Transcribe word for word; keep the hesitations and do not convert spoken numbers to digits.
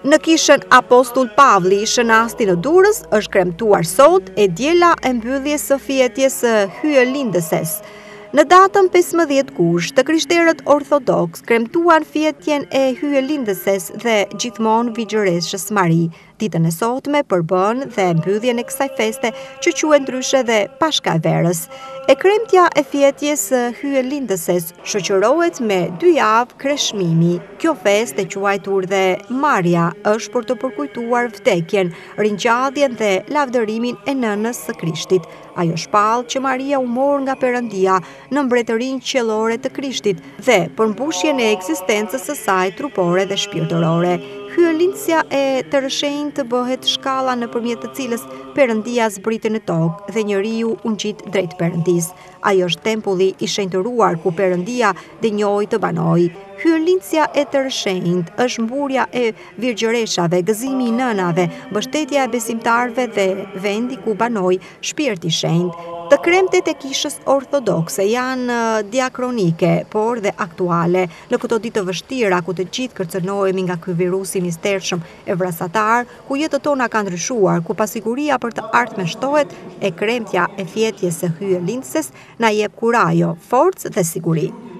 Në kishën Apostull Pavli, shënasti në Durrës, është kremtuar sot e Diela e mbylljes së Fjetjes së Hyjlindëses. Në datën pesëmbëdhjetë gusht, të krishterët ortodoks kremtuan fjetjen e Hyjlindëses dhe gjithmonë Vigjoresshës Mari. Ditën e sotme përbën dhe mbylljen e kësaj feste që quhet ndryshe dhe Pashka e Verës. E kremtja e fjetjes së Hyjlindëses shoqërohet me dy javë kreshmimi. Kjo festë e quajtur dhe Marja është për të përkujtuar vdekjen, ringjalljen dhe lavdërimin e nënës së Krishtit. Ajo shpall që Maria u mor nga Perëndia në mbretërinë qiellore të Krishtit dhe përmbushjen e ekzistencës së saj trupore dhe shpirtërore. Hyjlindësja e të rëshenjtë bëhet shkalla nëpërmjet të cilës Perëndia zbriti në tokë dhe njeriu u ngjit drejt Perëndisë. Ajo është tempulli i shenjtëruar ku Perëndia dënjoi të banojë. Hyjlindësja e të rëshenjtë është mburja e virgjëreshave, gëzimi i nënave, mbështetja e besimtarëve dhe vendi ku banoi Shpirti i Shenjtë. Të kremtet e kishës ortodokse janë diakronike, por dhe aktuale në këto ditë të vështira ku të gjithë kërcënohemi nga ky virus i mistershëm e vrasatar, ku jetët tona kanë ndryshuar, ku pasiguria për të ardhmen shtohet, e kremtja e fjetjes së Hyjlindëses na jep kurajo, forcë dhe siguri.